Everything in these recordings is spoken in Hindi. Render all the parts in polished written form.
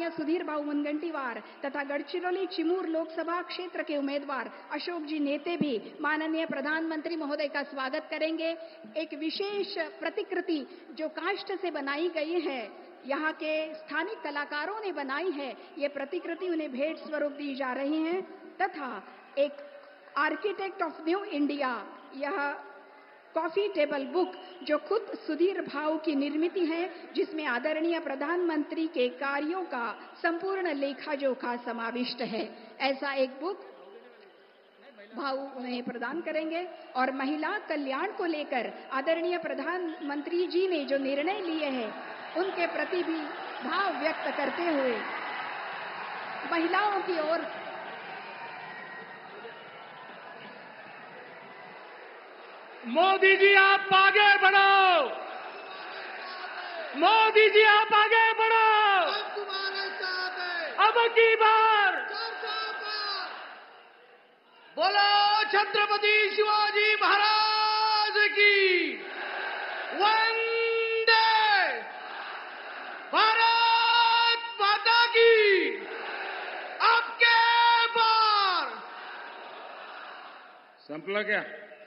आदरणीय सुधीर भाऊ मुनगंटीवार तथा गढ़चिरौली चिमूर लोकसभा क्षेत्र के उम्मीदवार अशोक जी नेते भी माननीय प्रधानमंत्री महोदय का स्वागत करेंगे। एक विशेष प्रतिकृति जो काष्ठ से बनाई गई है, यहाँ के स्थानिक कलाकारों ने बनाई है, ये प्रतिकृति उन्हें भेंट स्वरूप दी जा रही है। तथा एक आर्किटेक्ट ऑफ न्यू इंडिया, यह कॉफी टेबल बुक जो खुद सुधीर भाऊ की निर्मित है, जिसमें आदरणीय प्रधानमंत्री के कार्यों का संपूर्ण लेखा जोखा समाविष्ट है, ऐसा एक बुक भाऊ उन्हें प्रदान करेंगे। और महिला कल्याण को लेकर आदरणीय प्रधानमंत्री जी ने जो निर्णय लिए हैं, उनके प्रति भी भाव व्यक्त करते हुए महिलाओं की ओर मोदी जी आप आगे बढ़ो, मोदी जी आप आगे बढ़ो, अब की बार बोलो छत्रपति शिवाजी महाराज की, वंदे भारत माता की, अब के बार। संपला क्या?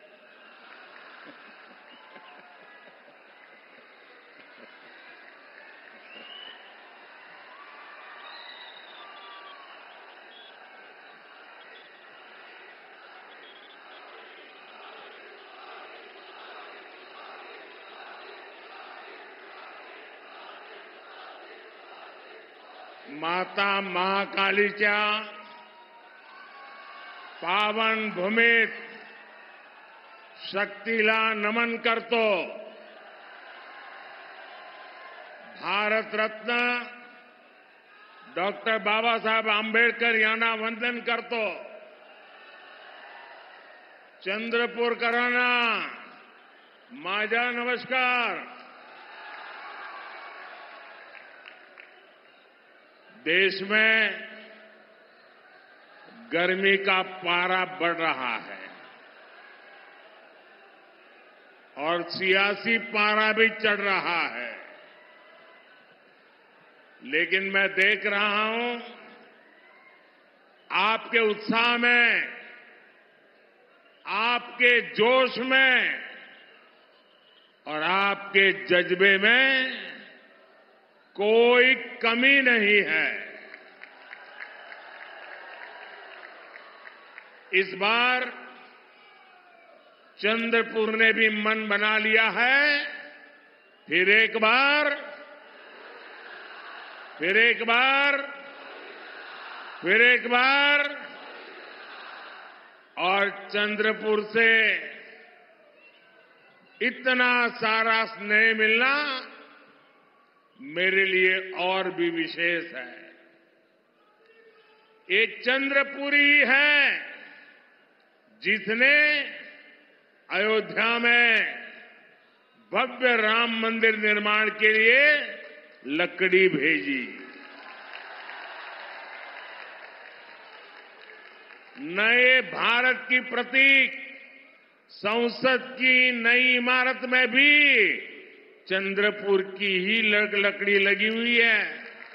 माता महाकालीच्या पावन भूमीत शक्तीला नमन करतो। भारत रत्न डॉक्टर बाबासाहेब आंबेडकर यांना वंदन करतो। चंद्रपूरकरांना माझा नमस्कार। देश में गर्मी का पारा बढ़ रहा है और सियासी पारा भी चढ़ रहा है, लेकिन मैं देख रहा हूं आपके उत्साह में, आपके जोश में और आपके जज्बे में कोई कमी नहीं है। इस बार चंद्रपुर ने भी मन बना लिया है। फिर एक बार और चंद्रपुर से इतना सारा स्नेह मिलना मेरे लिए और भी विशेष है। ये चंद्रपुरी है जिसने अयोध्या में भव्य राम मंदिर निर्माण के लिए लकड़ी भेजी। नए भारत की प्रतीक संसद की नई इमारत में भी चंद्रपुर की ही लकड़ी लगी हुई है।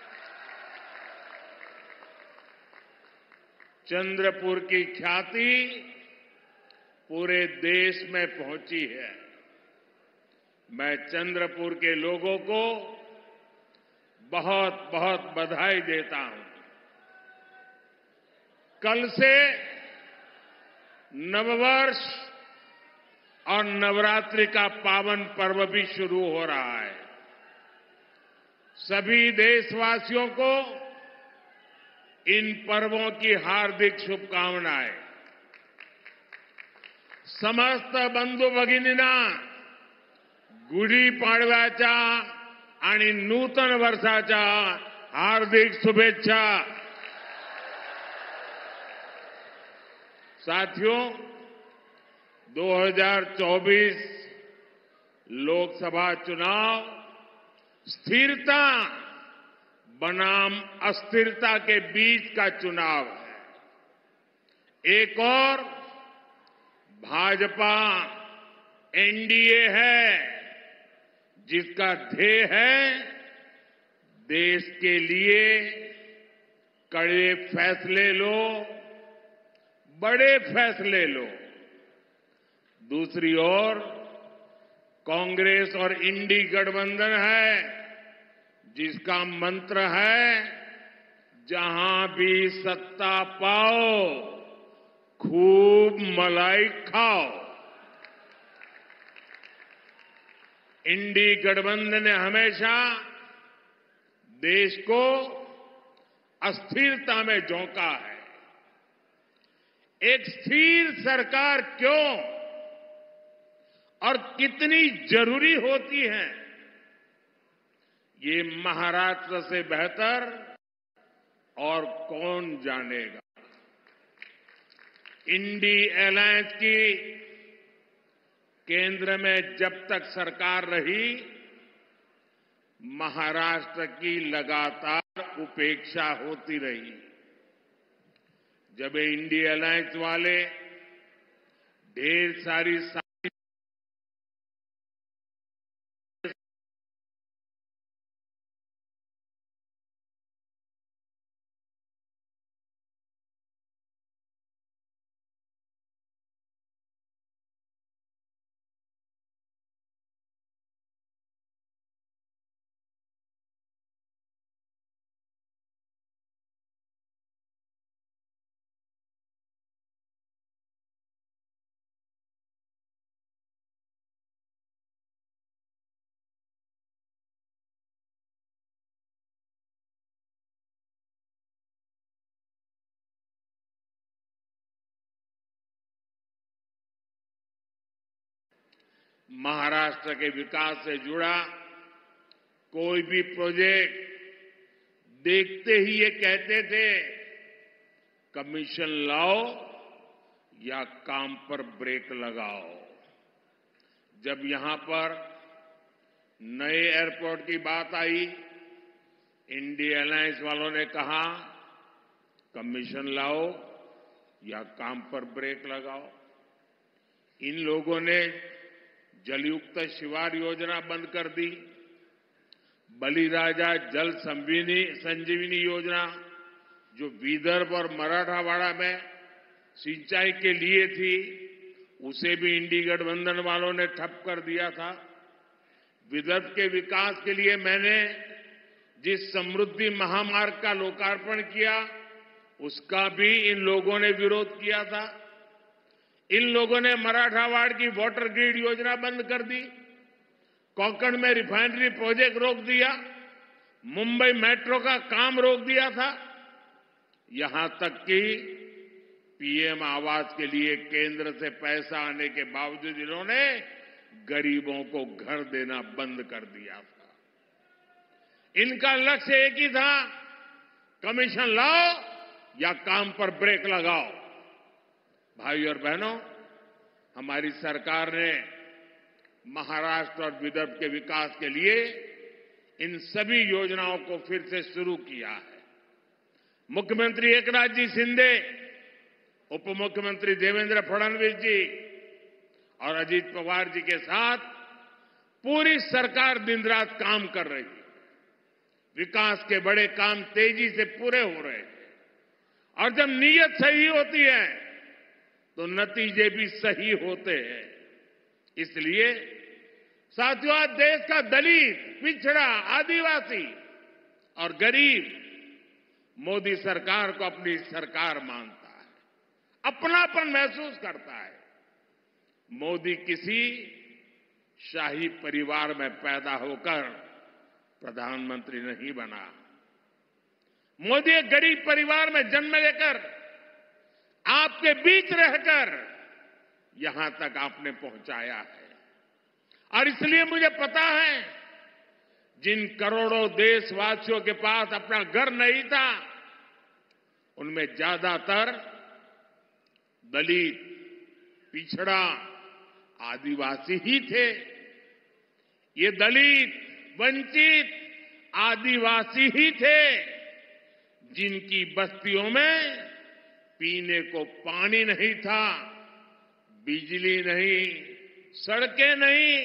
चंद्रपुर की ख्याति पूरे देश में पहुंची है। मैं चंद्रपुर के लोगों को बहुत बहुत बधाई देता हूं। कल से नववर्ष और नवरात्रि का पावन पर्व भी शुरू हो रहा है। सभी देशवासियों को इन पर्वों की हार्दिक शुभकामनाएं। समस्त बंधू भगिनींना गुढी पाडव्याच्या आणि नूतन वर्षाच्या हार्दिक शुभेच्छा। साथियों, 2024 लोकसभा चुनाव स्थिरता बनाम अस्थिरता के बीच का चुनाव है। एक और भाजपा एनडीए है जिसका ध्येय है देश के लिए कड़े फैसले लो, बड़े फैसले लो। दूसरी ओर कांग्रेस और इंडी गठबंधन है, जिसका मंत्र है, जहां भी सत्ता पाओ खूब मलाई खाओ। इंडी गठबंधन ने हमेशा देश को अस्थिरता में झोंका है। एक स्थिर सरकार क्यों और कितनी जरूरी होती है, ये महाराष्ट्र से बेहतर और कौन जानेगा। इंडी अलायंस की केंद्र में जब तक सरकार रही, महाराष्ट्र की लगातार उपेक्षा होती रही। जब इंडी अलायंस वाले ढेर सारी महाराष्ट्र के विकास से जुड़ा कोई भी प्रोजेक्ट देखते ही ये कहते थे, कमीशन लाओ या काम पर ब्रेक लगाओ। जब यहां पर नए एयरपोर्ट की बात आई, इंडी अलायंस वालों ने कहा, कमीशन लाओ या काम पर ब्रेक लगाओ। इन लोगों ने जलयुक्त शिवार योजना बंद कर दी। बलिराजा जल संजीवनी योजना, जो विदर्भ और मराठवाड़ा में सिंचाई के लिए थी, उसे भी इंडी गठबंधन वालों ने ठप कर दिया था। विदर्भ के विकास के लिए मैंने जिस समृद्धि महामार्ग का लोकार्पण किया, उसका भी इन लोगों ने विरोध किया था। इन लोगों ने मराठवाड़ की वाटर ग्रिड योजना बंद कर दी, कोंकण में रिफाइनरी प्रोजेक्ट रोक दिया, मुंबई मेट्रो का काम रोक दिया था। यहां तक कि पीएम आवास के लिए केंद्र से पैसा आने के बावजूद इन्होंने गरीबों को घर देना बंद कर दिया था। इनका लक्ष्य एक ही था, कमीशन लाओ या काम पर ब्रेक लगाओ। भाई और बहनों, हमारी सरकार ने महाराष्ट्र और विदर्भ के विकास के लिए इन सभी योजनाओं को फिर से शुरू किया है। मुख्यमंत्री एकनाथ जी शिंदे, उप मुख्यमंत्री देवेंद्र फडणवीस जी और अजीत पवार जी के साथ पूरी सरकार दिन रात काम कर रही है। विकास के बड़े काम तेजी से पूरे हो रहे हैं और जब नीयत सही होती है तो नतीजे भी सही होते हैं। इसलिए साथियों, आज देश का दलित, पिछड़ा, आदिवासी और गरीब मोदी सरकार को अपनी सरकार मानता है, अपनापन महसूस करता है। मोदी किसी शाही परिवार में पैदा होकर प्रधानमंत्री नहीं बना। मोदी एक गरीब परिवार में जन्म लेकर, आपके बीच रहकर यहां तक आपने पहुंचाया है। और इसलिए मुझे पता है, जिन करोड़ों देशवासियों के पास अपना घर नहीं था, उनमें ज्यादातर दलित, पिछड़ा, आदिवासी ही थे। ये दलित, वंचित, आदिवासी ही थे जिनकी बस्तियों में पीने को पानी नहीं था, बिजली नहीं, सड़कें नहीं।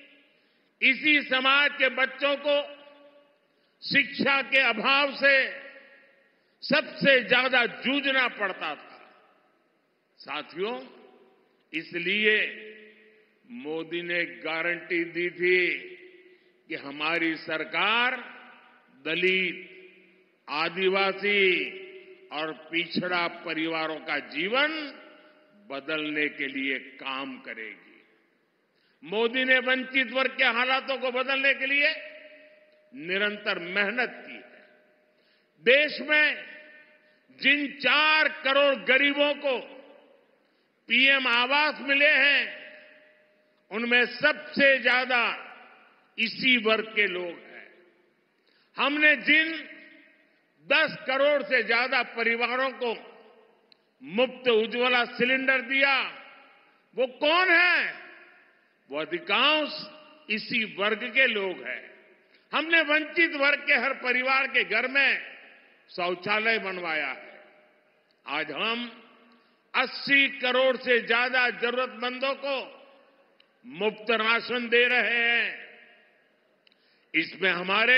इसी समाज के बच्चों को शिक्षा के अभाव से सबसे ज्यादा जूझना पड़ता था। साथियों, इसलिए मोदी ने गारंटी दी थी कि हमारी सरकार दलित, आदिवासी और पिछड़ा परिवारों का जीवन बदलने के लिए काम करेगी। मोदी ने वंचित वर्ग के हालातों को बदलने के लिए निरंतर मेहनत की है। देश में जिन 4 करोड़ गरीबों को पीएम आवास मिले हैं, उनमें सबसे ज्यादा इसी वर्ग के लोग हैं। हमने जिन 10 करोड़ से ज्यादा परिवारों को मुफ्त उज्ज्वला सिलेंडर दिया, वो कौन है? वो अधिकांश इसी वर्ग के लोग हैं। हमने वंचित वर्ग के हर परिवार के घर में शौचालय बनवाया है। आज हम 80 करोड़ से ज्यादा जरूरतमंदों को मुफ्त राशन दे रहे हैं। इसमें हमारे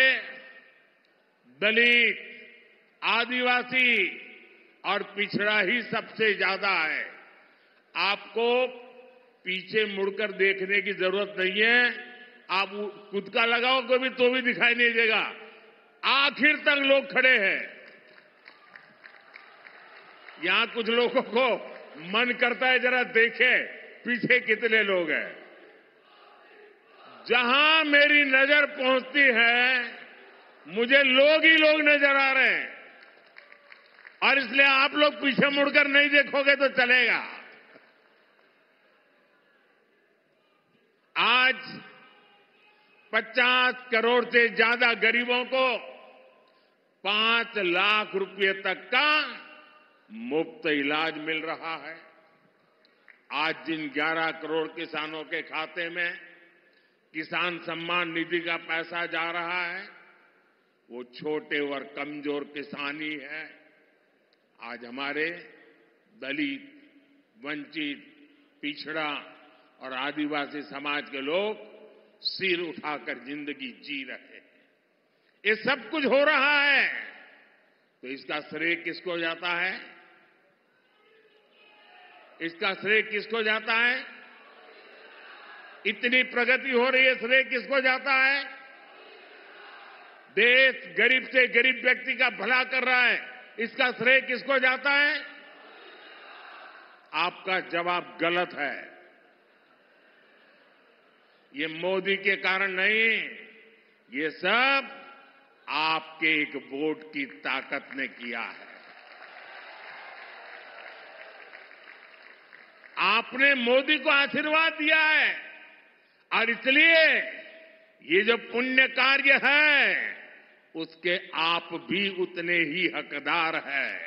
दलित, आदिवासी और पिछड़ा ही सबसे ज्यादा है। आपको पीछे मुड़कर देखने की जरूरत नहीं है। आप खुद का लगाओगे भी तो भी दिखाई नहीं देगा। आखिर तक लोग खड़े हैं। यहां कुछ लोगों को मन करता है जरा देखे पीछे कितने लोग हैं। जहां मेरी नजर पहुंचती है, मुझे लोग ही लोग नजर आ रहे हैं, और इसलिए आप लोग पीछे मुड़कर नहीं देखोगे तो चलेगा। आज 50 करोड़ से ज्यादा गरीबों को 5 लाख रुपए तक का मुफ्त इलाज मिल रहा है। आज जिन 11 करोड़ किसानों के खाते में किसान सम्मान निधि का पैसा जा रहा है, वो छोटे और कमजोर किसान ही है। आज हमारे दलित, वंचित, पिछड़ा और आदिवासी समाज के लोग सिर उठाकर जिंदगी जी रहे हैं। ये सब कुछ हो रहा है, तो इसका श्रेय किसको जाता है? इसका श्रेय किसको जाता है? इतनी प्रगति हो रही है, श्रेय किसको जाता है? देश गरीब से गरीब व्यक्ति का भला कर रहा है, इसका श्रेय किसको जाता है? आपका जवाब गलत है। ये मोदी के कारण नहीं, ये सब आपके एक वोट की ताकत ने किया है। आपने मोदी को आशीर्वाद दिया है, और इसलिए ये जो पुण्य कार्य है, उसके आप भी उतने ही हकदार हैं।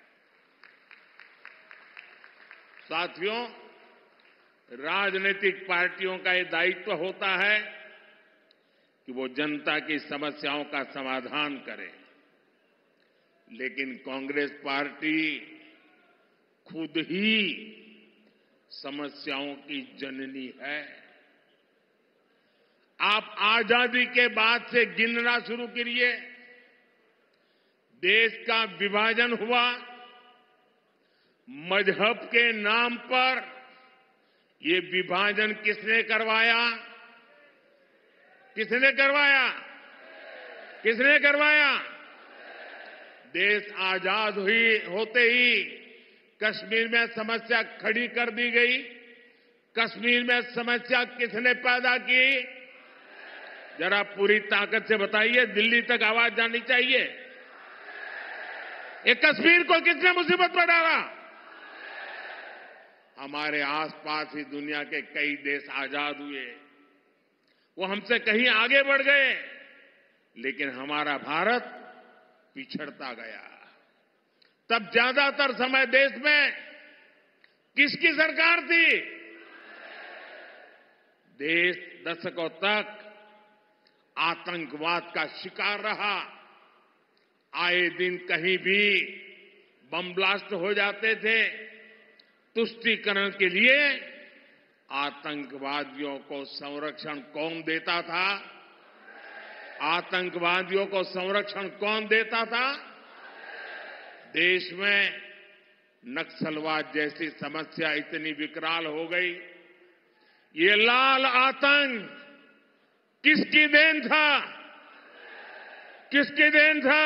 साथियों, राजनीतिक पार्टियों का ये दायित्व होता है कि वो जनता की समस्याओं का समाधान करें, लेकिन कांग्रेस पार्टी खुद ही समस्याओं की जननी है। आप आजादी के बाद से गिनना शुरू करिए। देश का विभाजन हुआ, मजहब के नाम पर ये विभाजन किसने करवाया? किसने करवाया? किसने करवाया? देश आजाद होते ही कश्मीर में समस्या खड़ी कर दी गई। कश्मीर में समस्या किसने पैदा की? जरा पूरी ताकत से बताइए, दिल्ली तक आवाज जानी चाहिए। ये कश्मीर को किसने मुसीबत में डाला? हमारे आसपास ही दुनिया के कई देश आजाद हुए, वो हमसे कहीं आगे बढ़ गए, लेकिन हमारा भारत पिछड़ता गया। तब ज्यादातर समय देश में किसकी सरकार थी? देश दशकों तक आतंकवाद का शिकार रहा। आए दिन कहीं भी बम ब्लास्ट हो जाते थे। तुष्टीकरण के लिए आतंकवादियों को संरक्षण कौन देता था? आतंकवादियों को संरक्षण कौन देता था? देश में नक्सलवाद जैसी समस्या इतनी विकराल हो गई। ये लाल आतंक किसकी देन था? किसकी देन था?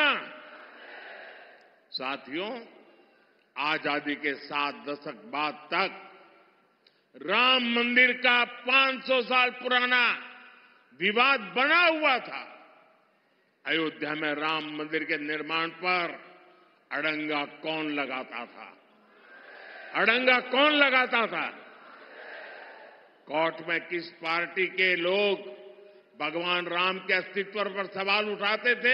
साथियों, आजादी के 7 दशक बाद तक राम मंदिर का 500 साल पुराना विवाद बना हुआ था। अयोध्या में राम मंदिर के निर्माण पर अड़ंगा कौन लगाता था? अड़ंगा कौन लगाता था? कोर्ट में किस पार्टी के लोग भगवान राम के अस्तित्व पर सवाल उठाते थे?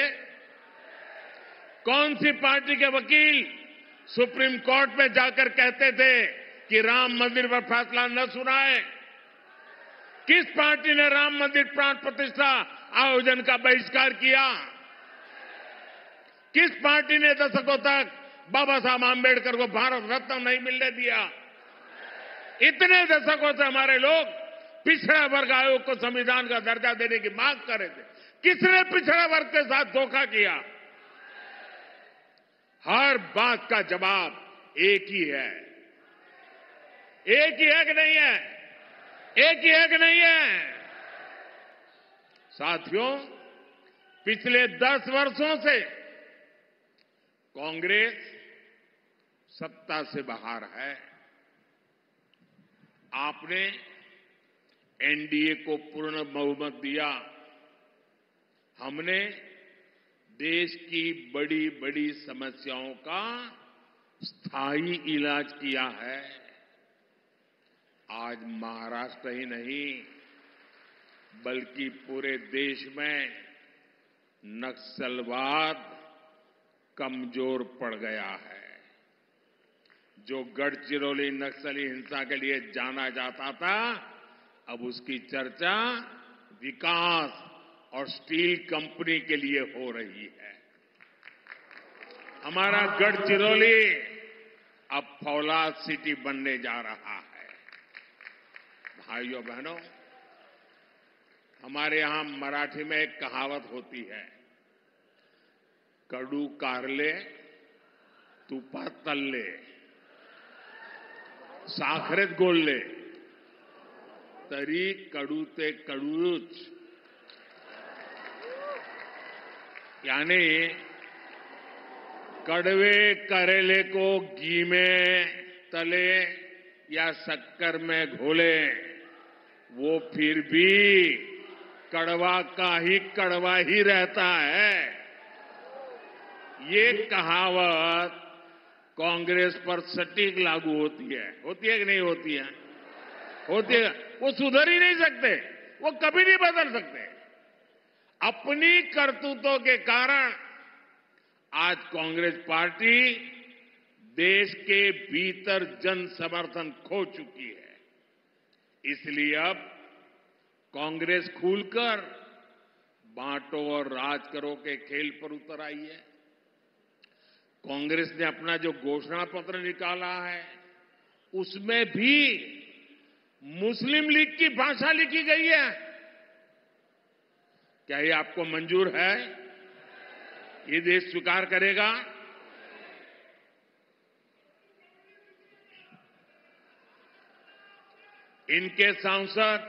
कौन सी पार्टी के वकील सुप्रीम कोर्ट में जाकर कहते थे कि राम मंदिर पर फैसला न सुनाए? किस पार्टी ने राम मंदिर प्राण प्रतिष्ठा आयोजन का बहिष्कार किया? किस पार्टी ने दशकों तक बाबा साहब आंबेडकर को भारत रत्न नहीं मिलने दिया? इतने दशकों से हमारे लोग पिछड़ा वर्ग आयोग को संविधान का दर्जा देने की मांग कर रहे थे। किसने पिछड़ा वर्ग के साथ धोखा किया? हर बात का जवाब एक ही है। एक ही है कि नहीं है? एक ही है कि नहीं है? साथियों, पिछले 10 वर्षों से कांग्रेस सत्ता से बाहर है। आपने एनडीए को पूर्ण बहुमत दिया। हमने देश की बड़ी बड़ी समस्याओं का स्थायी इलाज किया है। आज महाराष्ट्र ही नहीं बल्कि पूरे देश में नक्सलवाद कमजोर पड़ गया है। जो गढ़चिरौली नक्सली हिंसा के लिए जाना जाता था, अब उसकी चर्चा विकास और स्टील कंपनी के लिए हो रही है। हमारा गढ़चिरौली अब फौलाद सिटी बनने जा रहा है। भाइयों बहनों, हमारे यहां मराठी में एक कहावत होती है, कडू कारले तुपात तळले साखरेत गोळले तरी कडू ते कडूच। यानी कड़वे करेले को घी में तले या शक्कर में घोले, वो फिर भी कड़वा का ही कड़वा ही रहता है। ये कहावत कांग्रेस पर सटीक लागू होती है कि नहीं होती है? होती है। वो सुधर ही नहीं सकते, वो कभी नहीं बदल सकते। अपनी करतूतों के कारण आज कांग्रेस पार्टी देश के भीतर जन समर्थन खो चुकी है। इसलिए अब कांग्रेस खुलकर बांटो और राज करो के खेल पर उतर आई है। कांग्रेस ने अपना जो घोषणा पत्र निकाला है, उसमें भी मुस्लिम लीग की भाषा लिखी गई है। क्या ये आपको मंजूर है? ये देश स्वीकार करेगा? इनके सांसद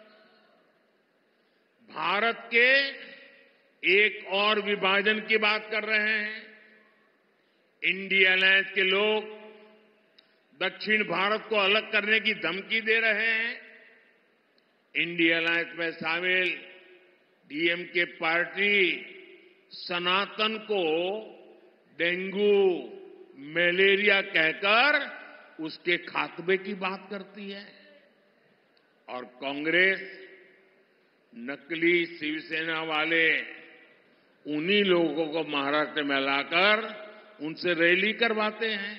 भारत के एक और विभाजन की बात कर रहे हैं। इंडिया अलायंस के लोग दक्षिण भारत को अलग करने की धमकी दे रहे हैं। इंडिया अलायंस में शामिल डीएमके पार्टी सनातन को डेंगू, मलेरिया कहकर उसके खात्मे की बात करती है। और कांग्रेस नकली शिवसेना वाले उन्हीं लोगों को महाराष्ट्र में लाकर उनसे रैली करवाते हैं।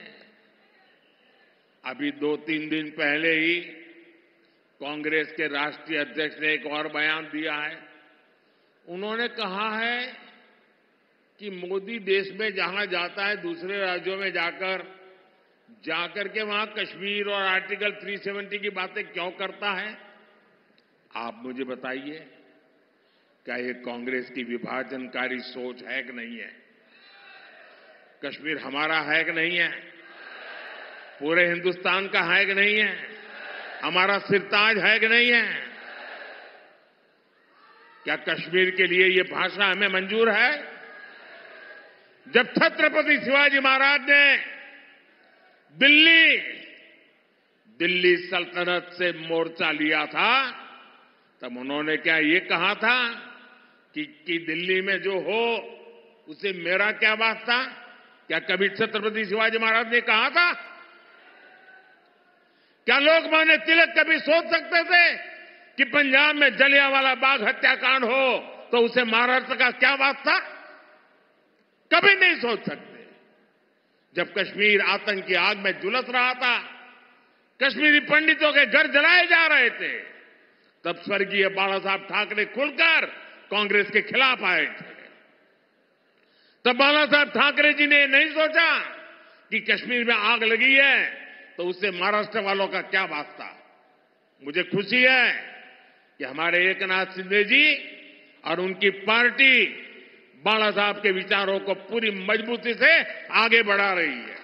अभी 2-3 दिन पहले ही कांग्रेस के राष्ट्रीय अध्यक्ष ने एक और बयान दिया है। उन्होंने कहा है कि मोदी देश में जहां जाता है, दूसरे राज्यों में जाकर के वहां कश्मीर और आर्टिकल 370 की बातें क्यों करता है? आप मुझे बताइए, क्या ये कांग्रेस की विभाजनकारी सोच है कि नहीं है? कश्मीर हमारा है कि नहीं है? पूरे हिंदुस्तान का है कि नहीं है? हमारा सिरताज है कि नहीं है? क्या कश्मीर के लिए ये भाषा हमें मंजूर है? जब छत्रपति शिवाजी महाराज ने दिल्ली सल्तनत से मोर्चा लिया था, तब उन्होंने क्या ये कहा था कि दिल्ली में जो हो उसे मेरा क्या वास्ता? क्या कभी छत्रपति शिवाजी महाराज ने कहा था? क्या लोकमान्य तिलक कभी सोच सकते थे कि पंजाब में जलियांवाला बाग हत्याकांड हो तो उसे महाराष्ट्र का क्या वास्ता? कभी नहीं सोच सकते। जब कश्मीर आतंक की आग में झुलस रहा था, कश्मीरी पंडितों के घर जलाए जा रहे थे, तब स्वर्गीय बाला साहब ठाकरे खुलकर कांग्रेस के खिलाफ आए थे। तब बाला साहब ठाकरे जी ने नहीं सोचा कि कश्मीर में आग लगी है तो उससे महाराष्ट्र वालों का क्या वास्ता। मुझे खुशी है कि हमारे एकनाथ शिंदे जी और उनकी पार्टी बाला साहब के विचारों को पूरी मजबूती से आगे बढ़ा रही है।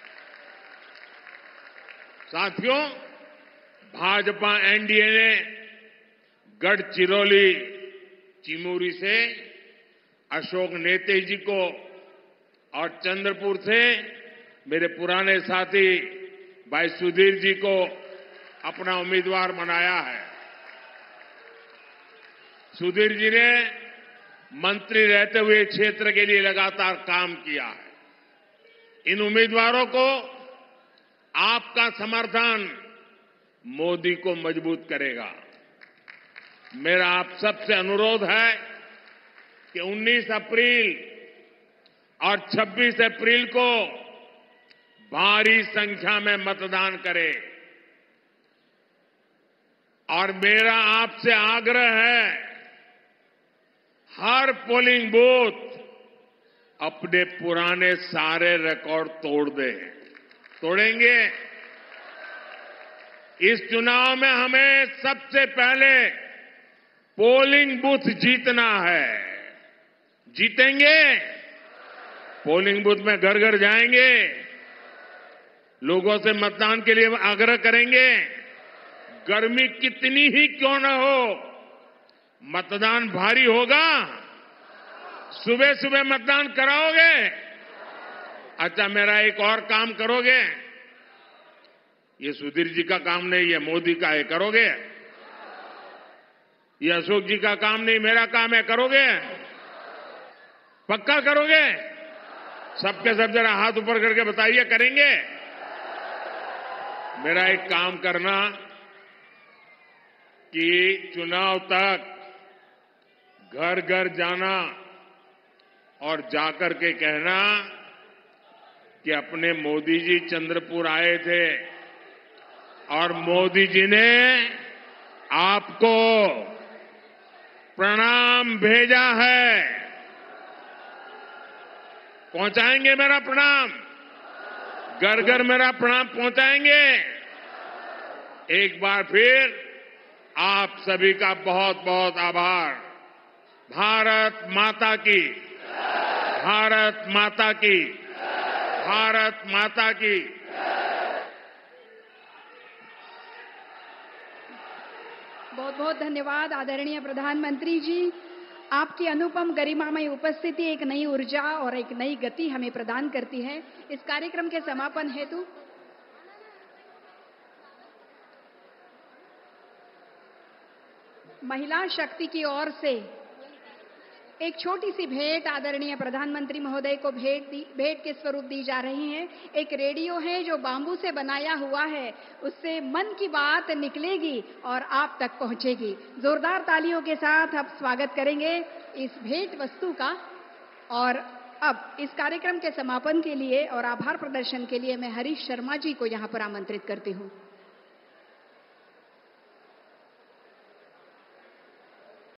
साथियों, भाजपा एनडीए ने गढ़चिरौली चिमूरी से अशोक नेते जी को और चंद्रपुर से मेरे पुराने साथी भाई सुधीर जी को अपना उम्मीदवार बनाया है। सुधीर जी ने मंत्री रहते हुए क्षेत्र के लिए लगातार काम किया है। इन उम्मीदवारों को आपका समर्थन मोदी को मजबूत करेगा। मेरा आप सबसे अनुरोध है कि 19 अप्रैल और 26 अप्रैल को भारी संख्या में मतदान करें। और मेरा आपसे आग्रह है, हर पोलिंग बूथ अपने पुराने सारे रिकॉर्ड तोड़ दे। तोड़ेंगे? इस चुनाव में हमें सबसे पहले पोलिंग बूथ जीतना है। जीतेंगे? पोलिंग बूथ में घर घर जाएंगे, लोगों से मतदान के लिए आग्रह करेंगे। गर्मी कितनी ही क्यों न हो, मतदान भारी होगा। सुबह सुबह मतदान कराओगे? अच्छा, मेरा एक और काम करोगे? ये सुधीर जी का काम नहीं है, मोदी का है, करोगे? ये अशोक जी का काम नहीं, मेरा काम है, करोगे? पक्का करोगे? सबके सब जरा हाथ ऊपर करके बताइए, करेंगे? मेरा एक काम करना कि चुनाव तक घर घर जाना और जाकर के कहना कि अपने मोदी जी चंद्रपुर आए थे और मोदी जी ने आपको प्रणाम भेजा है। पहुंचाएंगे मेरा प्रणाम? घर घर मेरा प्रणाम पहुंचाएंगे? एक बार फिर आप सभी का बहुत बहुत आभार। भारत माता की, भारत माता की, भारत माता की। बहुत बहुत धन्यवाद आदरणीय प्रधानमंत्री जी। आपकी अनुपम गरिमामय उपस्थिति एक नई ऊर्जा और एक नई गति हमें प्रदान करती है। इस कार्यक्रम के समापन हेतु महिला शक्ति की ओर से एक छोटी सी भेंट आदरणीय प्रधानमंत्री महोदय को भेंट के स्वरूप दी जा रही है। एक रेडियो है जो बांबू से बनाया हुआ है, उससे मन की बात निकलेगी और आप तक पहुंचेगी। जोरदार तालियों के साथ आप स्वागत करेंगे इस भेंट वस्तु का। और अब इस कार्यक्रम के समापन के लिए और आभार प्रदर्शन के लिए मैं हरीश शर्मा जी को यहां पर आमंत्रित करती हूं।